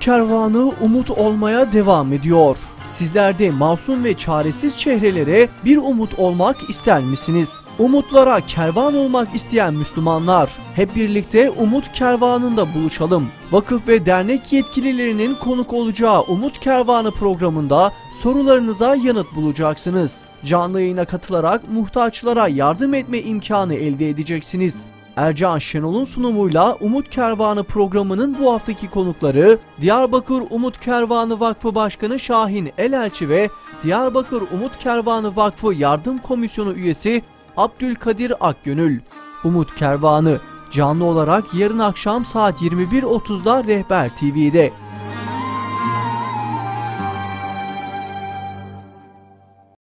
Kervanı umut olmaya devam ediyor. Sizler de masum ve çaresiz çehrelere bir umut olmak ister misiniz? Umutlara kervan olmak isteyen Müslümanlar, hep birlikte Umut Kervanı'nda buluşalım. Vakıf ve dernek yetkililerinin konuk olacağı Umut Kervanı programında sorularınıza yanıt bulacaksınız. Canlı yayına katılarak muhtaçlara yardım etme imkanı elde edeceksiniz. Ercan Şenol'un sunumuyla Umut Kervanı programının bu haftaki konukları Diyarbakır Umut Kervanı Vakfı Başkanı Şahin Elelçi ve Diyarbakır Umut Kervanı Vakfı Yardım Komisyonu üyesi Abdülkadir Akgönül. Umut Kervanı canlı olarak yarın akşam saat 21.30'da Rehber TV'de.